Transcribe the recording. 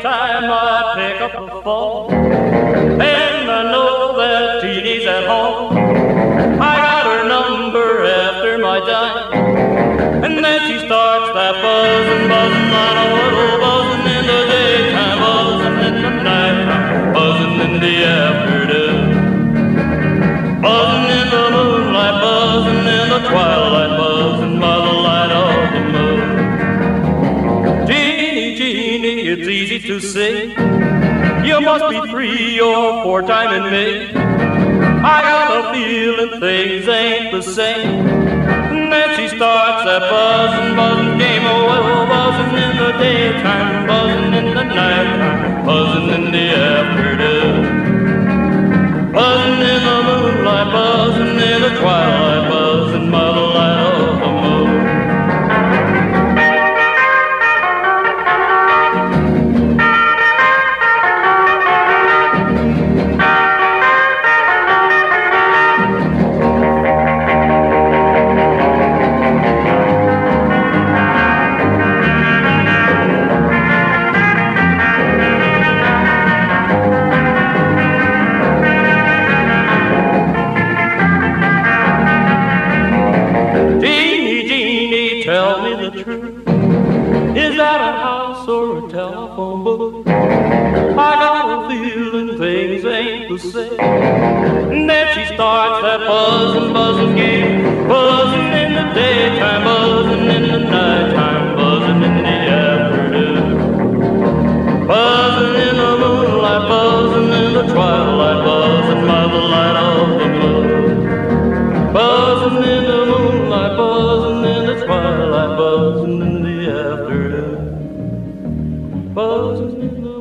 time I pick up the phone, and I know that Jeannie's at home. I got her number after my dime, and then she starts that buzzing, buzzing on a little buzzing in the daytime, buzzing in the nighttime, buzzing in the afternoon, buzzing in the moonlight, buzzing in the twilight, buzzing by the light of the moon. Jeannie, Jeannie, it's easy to see, you must be 3 or 4 timing me. I got a feeling things ain't the same. And then she starts that buzzing, buzzing game. Oh, buzzing in the daytime, buzzing in the nighttime, buzzing in the afternoon, buzzing in the moonlight, buzzing in the twilight, buzzing by the light of the moon. Is that a house or a telephone booth? I got a feeling things ain't the same. And then she starts that buzzing, buzzing game, buzzing in the daytime, buzzing in the nighttime, buzzing in the afternoon, buzzing in the moonlight, buzzing in the twilight, buzzing by the light of the moon, buzzing in the moonlight, buzzing in the twilight, buzzing in the afternoon, buzzing in the